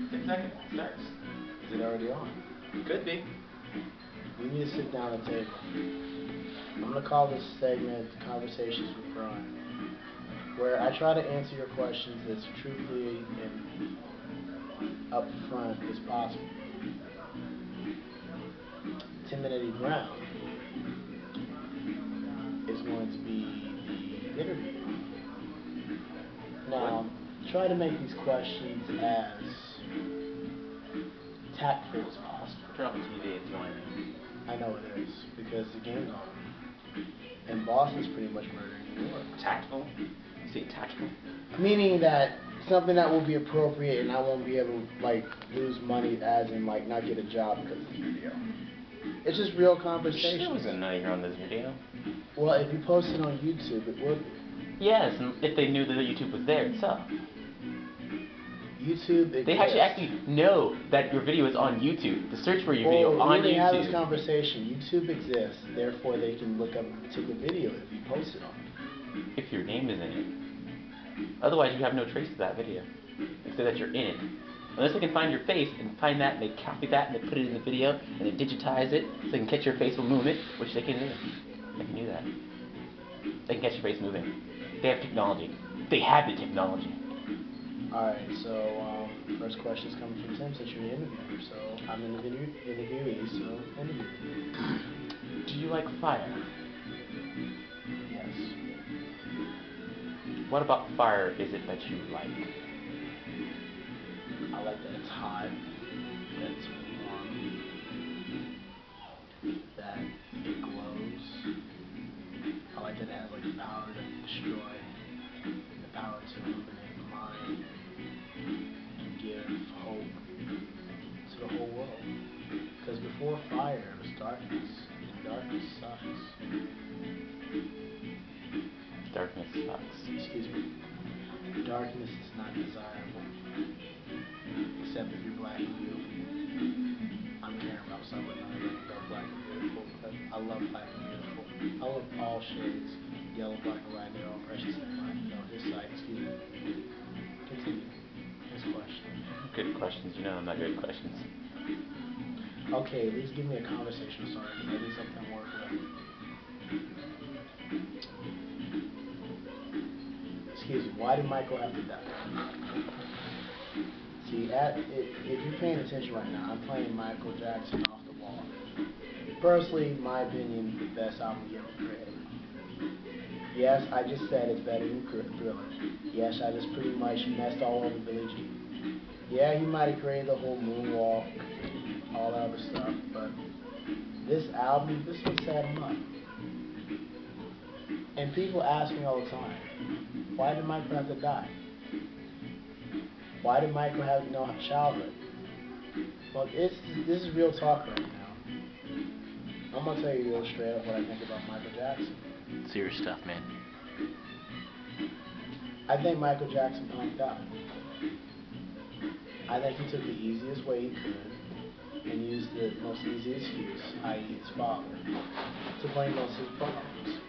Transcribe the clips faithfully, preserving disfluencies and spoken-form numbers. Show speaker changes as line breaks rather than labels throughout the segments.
Ten seconds. Starts.
Is it already on?
Could be.
We need to sit down at the table. I'm going to call this segment Conversations with Bryan, where I try to answer your questions as truthfully and upfront as possible. Timothy Brown is going to be the interview. Now, try to make these questions as tactful as possible.
Turn off the T V, it's annoying.
I know it is, because the game's on. And Boston's pretty much murdering New York.
Tactful? You say tactful?
Meaning that something that will be appropriate and I won't be able to, like, lose money as in, like, not get a job because of the video. It's just real conversation.
There wasn't nothing on this video.
Well, if you post it on YouTube, it would be.
Yes, and if they knew that YouTube was there itself.
YouTube exists.
They actually actually know that your video is on YouTube. To search for your video
well,
on
we
YouTube.
have this conversation. YouTube exists, therefore they can look up a particular video if you post it on it.
If your name is in it. Otherwise, you have no trace of that video. Except that you're in it. Unless they can find your face and find that and they copy that and they put it in the video and they digitize it so they can catch your facial movement, which they can do. They can do that. They can catch your face moving. They have technology. They have the technology.
Alright, so um, first question is coming from Tim since you're the interviewer. So I'm an interview interviewee, so interview.
Do you like fire?
Yes.
What about fire is it that you like?
I like that it's hot, that it's warm, that it glows. I like that it has like the power to destroy, the power to illuminate the mind, and give hope to the whole world. Because before fire, it was darkness, and darkness sucks.
Darkness sucks.
Excuse me. Darkness is not desirable. Except if you're black and beautiful. I'm Karen Rouse, I wouldn't know about black and beautiful, but I love black and beautiful. I love all shades. Yellow, black, and white, they're all precious in mine. No, this side, excuse me. Continue. Next question.
Good questions. You know I'm not good at questions.
Okay, at least give me a conversation starter. Maybe something to work with. Excuse me, why did Michael have to die? See, at, if, if you're paying attention right now, I'm playing Michael Jackson Off the Wall. Personally, in my opinion, the best album he ever created. Yes, I just said it's better than Thriller. Yes, I just pretty much messed all over Billie Jean. Yeah, he might have created the whole moonwalk, all that other stuff, but this album, this one set him up. And people ask me all the time, why did Michael have to die? Why did Michael have no childhood? Well, it's, this is real talk right now. I'm going to tell you real straight up what I think about Michael Jackson.
Serious stuff, man.
I think Michael Jackson punked out. I think he took the easiest way he could and used the most easy excuse, that is his father, to blame most of his problems.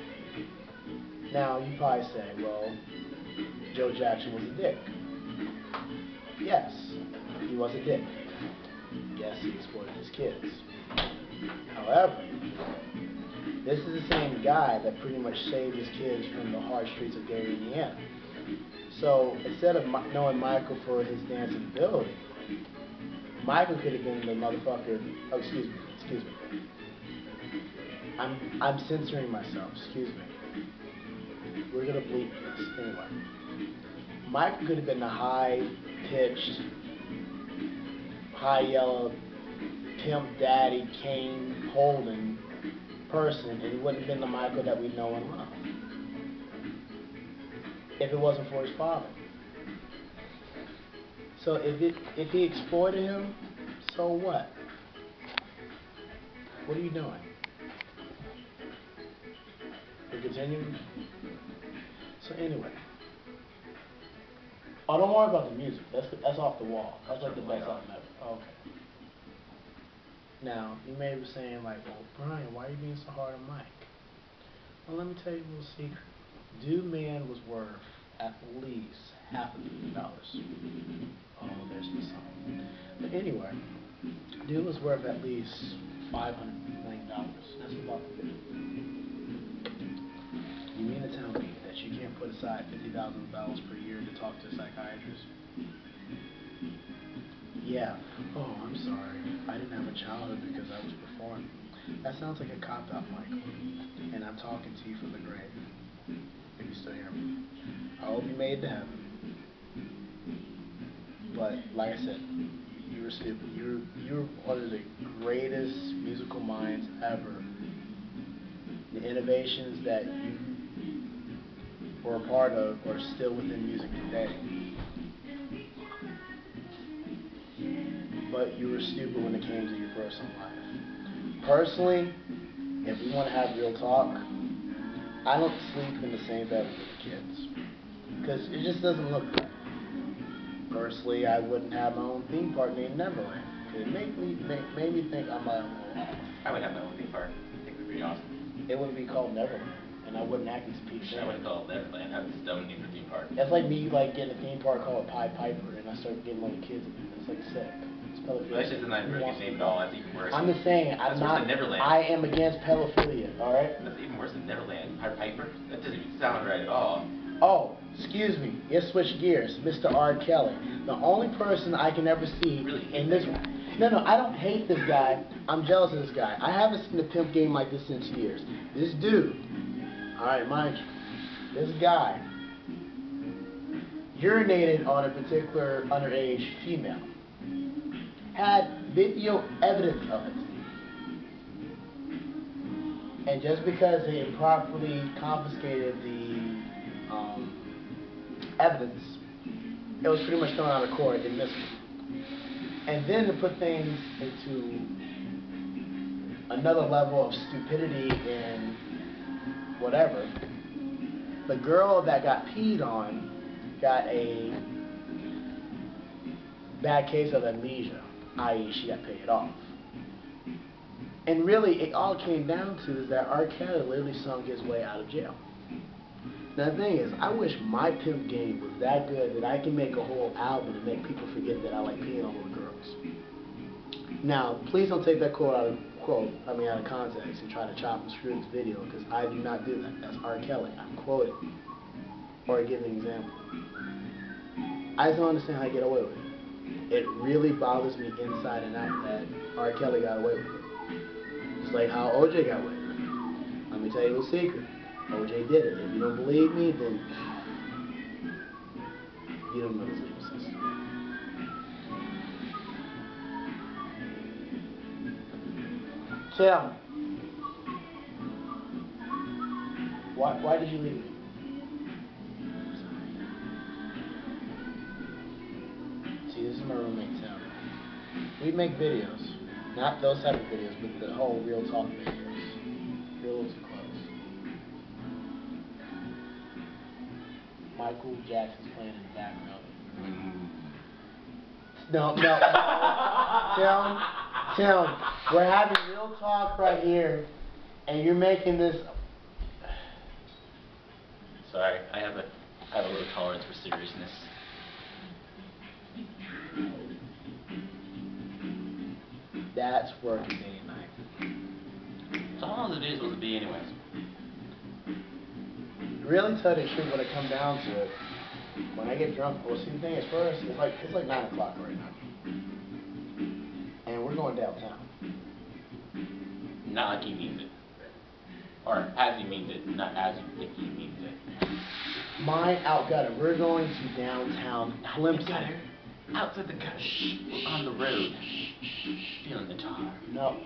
Now, you probably say, well, Joe Jackson was a dick. Yes, he was a dick. Yes, he exploited his kids. However, this is the same guy that pretty much saved his kids from the hard streets of Gary, Indiana. So, instead of knowing Michael for his dancing ability, Michael could have been the motherfucker. Oh, excuse me, excuse me. I'm I'm censoring myself. Excuse me. We're gonna bleep this anyway. Michael could have been the high-pitched, high-yellow, pimp daddy, cane holding person, and he wouldn't have been the Michael that we know and love if it wasn't for his father. So if it if he exploited him, so what? What are you doing? We're continuing? So anyway. Oh, don't worry about the music. That's that's off the wall. That's like the best album ever. Oh, okay. Now, you may be saying like, well, Bryan, why are you being so hard on Mike? Well, let me tell you a little secret. Dude Man was worth at least half a million dollars. Oh, there's the song. But anyway, dude was worth at least five hundred million dollars. That's about the bit. You mean to tell me that you can't put aside fifty thousand dollars per year to talk to a psychiatrist? Yeah. Oh, I'm sorry. I didn't have a childhood because I was performing. That sounds like a cop-out, Michael. And I'm talking to you from the grave. If you still hear me. I hope you made it to heaven. But, like I said, you were stupid. You're, you're one of the greatest musical minds ever. The innovations that you were a part of are still within music today. But you were stupid when it came to your personal life. Personally, if we want to have real talk, I don't sleep in the same bed with the kids. Because it just doesn't look right. Personally, I wouldn't have my own theme park named Neverland. It made me, made, made me think I'm a little off.
I would have my own theme park. I think it would be awesome.
It wouldn't be called Neverland. And I wouldn't act as Pete.
I wouldn't call it Neverland. I would stone name the theme park.
That's like me like getting a theme park called Pied Piper, and I start getting little kids in it. It's like sick. It's pedophilia.
Well, that's just not a very good name at all. That's even worse.
I'm just saying, I'm
That's
not.
worse than Neverland.
I am against pedophilia. All right.
That's even worse than Neverland. Pied Piper? That doesn't even sound right at all.
Oh, excuse me. Let's switch gears, Mister R. Kelly. The only person I can ever see
Really
in this. No, no, I don't hate this guy. I'm jealous of this guy. I haven't seen a pimp game like this in years. This dude. All right, mind you, this guy urinated on a particular underage female. Had video evidence of it. And just because they improperly confiscated the um, evidence, it was pretty much thrown out of court and missed. And then to put things into another level of stupidity and whatever, the girl that got peed on got a bad case of amnesia, that is she got paid off. And really, it all came down to is that R. Kelly literally sung his way out of jail. Now the thing is, I wish my pimp game was that good that I can make a whole album to make people forget that I like peeing on little girls. Now, please don't take that quote out of quote, I mean out of context and try to chop and screw this video, because I do not do that. That's R. Kelly. I'm quoting. Or I give an example. I just don't understand how I get away with it. It really bothers me inside and out that R. Kelly got away with it. Just like how O J got away with it. Let me tell you a secret. O J did it. If you don't believe me, then you don't know his legal system. Tim, why, why did you leave me? See, this is my roommate, Tim. We make videos. Not those type of videos, but the whole real talk videos. You're a little too close. Michael Jackson's playing in the background. No, no, no. Tim, Tim, we're having real talk right here, and you're making this.
Sorry, I have a, I have a low tolerance for seriousness.
That's working day and night.
So how long is the video supposed to be anyways?
Really tell the truth when it comes down to it. When I get drunk, well, see the thing is first, it's like it's like nine o'clock right now, and we're going downtown.
Not like he means it, or as he means it, not as you think he means it.
Mine out gutter. We're going to downtown Clemson.
Gutter. Out to the gutter. Shh. We're on the road. Feeling the tar.
No.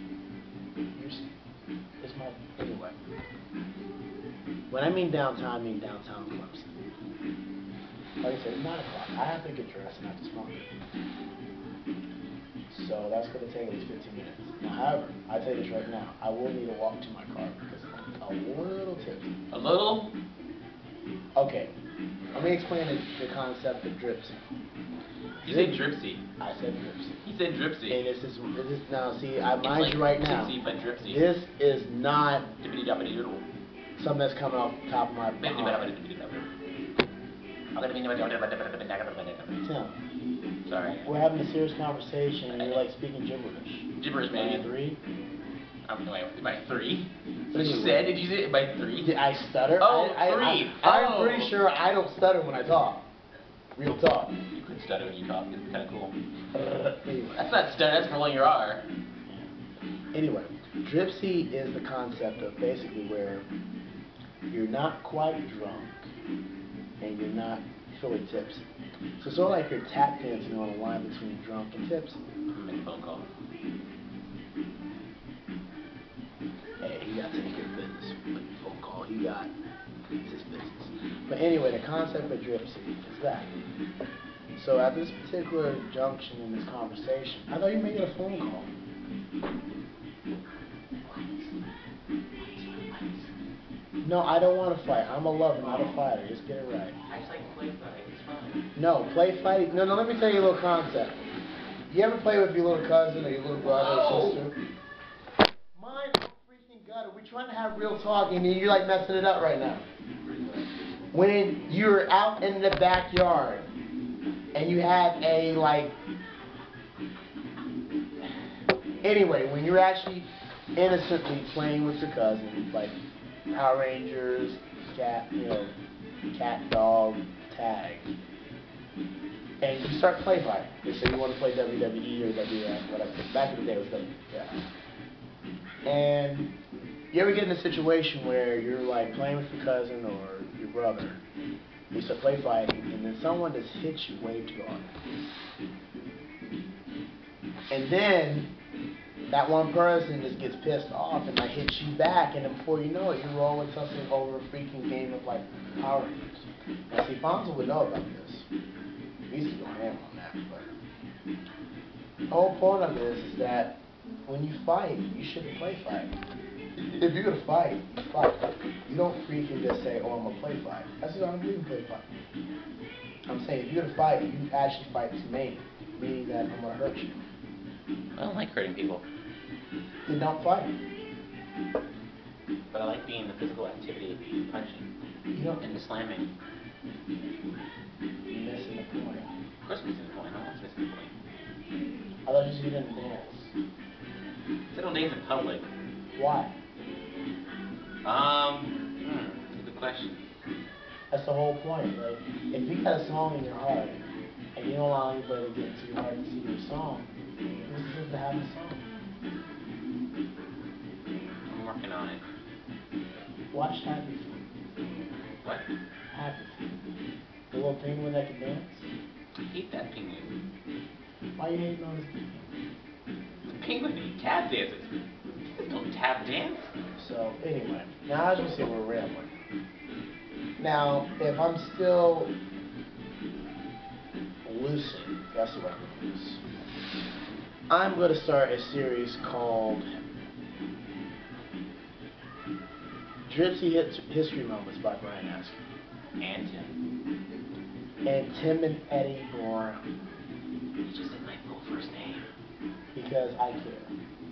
It's my anyway. When I mean downtown, I mean downtown Clemson. Like I said, it's nine o'clock. I have to get dressed and I have to smoke it. So that's going to take at least fifteen minutes. Now, however, I tell you this right now, I will need to walk to my car because I'm a little tipsy.
A little?
Okay. Let me explain the, the concept of dripsy.
You said dripsy.
I said dripsy.
He said dripsy.
And this is, this is now, see, I
It's
mind
like
you right now,
tipsy but dripsy.
this is not
Dippity doppity doodle.
something that's coming off the top of my
Dippity
palm.
doppity doodle.
Tim,
Sorry.
we're having a serious conversation and you're like speaking gibberish.
Gibberish,
By
maybe.
three?
I'm no, by three? What
Anyway.
you said? Did you say it by three?
Did I stutter?
Oh,
I, I,
three.
I, I'm
Oh.
pretty sure I don't stutter when I talk. Real talk.
You could stutter when you talk. It's kind of cool.
Anyway.
That's not stutter. That's rolling your R.
Anyway, dripsy is the concept of basically where you're not quite drunk and you're not fully tipsy. So it's sort of like you're tap dancing on a line between drunk and tipsy.
Make a phone call.
Hey, he got to take care of business. Make a phone call. He got it's his business. But anyway, the concept of dripsy is that. So at this particular junction in this conversation, I thought you were making a phone call. No, I don't want to fight. I'm a lover, not a fighter. Just get it right.
I just like to play fight. It's fun.
No, play fighting. No, no, let me tell you a little concept. You ever play with your little cousin or your little brother or sister? Mine, I'm freaking gutter. We're trying to have real talk and you're like messing it up right now. When you're out in the backyard and you have a like... Anyway, when you're actually innocently playing with your cousin, like Power Rangers, cat, you know, cat, dog, tag, and you start play fighting. They say you want to play W W E or W F, whatever. Back in the day it was W W F. And you ever get in a situation where you're like playing with your cousin or your brother, you start play fighting, and then someone just hits you way too hard. And then that one person just gets pissed off and like hits you back, and then before you know it, you're rolling something over a freaking game of like Power Rangers. Now see, Fonzo would know about this. We used to go ham on that, but the whole point of this is that when you fight, you shouldn't play fight. If you're gonna fight, fight. You don't freaking just say, "Oh, I'm gonna play fight." That's just I don't believe in play fight. I'm saying if you're gonna fight, you actually fight to me, meaning that I'm gonna hurt you.
I don't like hurting people.
Then don't fight.
But I like being the physical activity of punching
You don't.
and the slamming.
You're missing the point.
Of course I'm missing the point. I'm not missing the point.
I thought you said you didn't dance.
I don't dance in public.
Why?
Um, hmm, that's a good question.
That's the whole point. Like, if you got a song in your heart and you don't allow anybody to get into your heart and see your song, what's the sense of having a song?
I'm working on it.
Watch Happy Feet.
What?
Happy Feet. The little penguin that can dance.
I hate that penguin.
Why you hating on this penguin?
The penguin he tap dances. There's no tap dance.
So, anyway, now as you see, we're rambling. Now, if I'm still lucid, that's what I'm going to use. I'm going to start a series called Dripsy Hit History Moments by Bryan.
And Tim.
And Tim and Eddie Brown.
You just said my full first name.
Because I care.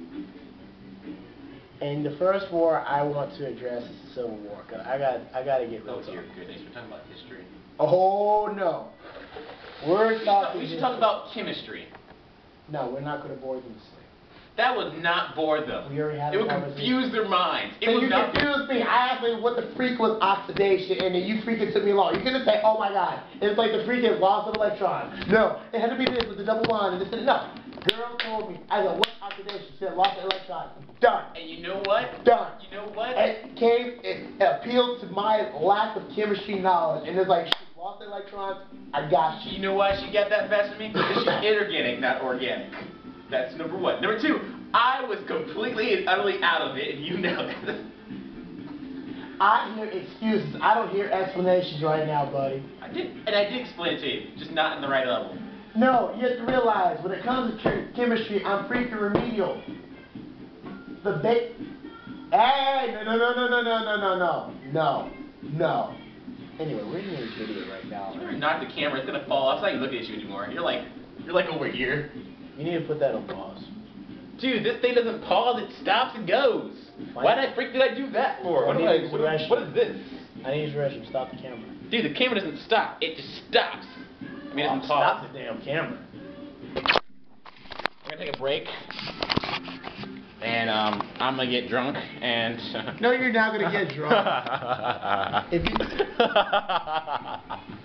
And the first war I want to address is the Civil War. Cause I got, I got to get rid
Oh
of
dear
it.
goodness, we're talking about history.
Oh no, we're
We should talk,
talking.
we should
history.
talk about chemistry.
No, we're not going to bore them to sleep.
That would not bore them.
We already had
it
a
would
conversation.
confuse their minds. It
So
would
you
not.
confused me. I asked you what the freak was oxidation, and then you freaking took me along. You're gonna say, "Oh my God, it's like the freaking loss of electron." No, it had to be this with the double bond, and this and no. Girl told me. I go, "What oxidation?" She said, "Loss of electron." Done.
And you know what?
Done.
You know what?
It came. It appealed to my lack of chemistry knowledge, and it's like, she lost the electrons. I got you.
You know why she got that fast from me? Because she's inorganic, not organic. That's number one. Number two, I was completely and utterly out of it, and you know that.
I hear excuses. I don't hear explanations right now, buddy.
I did, and I did explain it to you, just not in the right level.
No, you have to realize, when it comes to ch- chemistry, I'm freaking remedial. The ba- Hey, no, no, no, no, no, no, no, no, no, no, no. Anyway, we're in this video right now.
You better knock the camera, it's gonna fall off. It's not even looking at you anymore. You're like, you're like over here.
You need to put that on pause.
Dude, this thing doesn't pause, it stops and goes.
Why
Why
not?
the freak did I do that for? What, do you,
Like,
what,
rush-
what is this?
I need to rush him. Stop the camera.
Dude, the camera doesn't stop. It just stops. I mean, it
Oh,
doesn't pause.
stop the damn camera.
We're gonna take a break. And um, I'm gonna get drunk and.
No, you're not gonna get drunk. If you.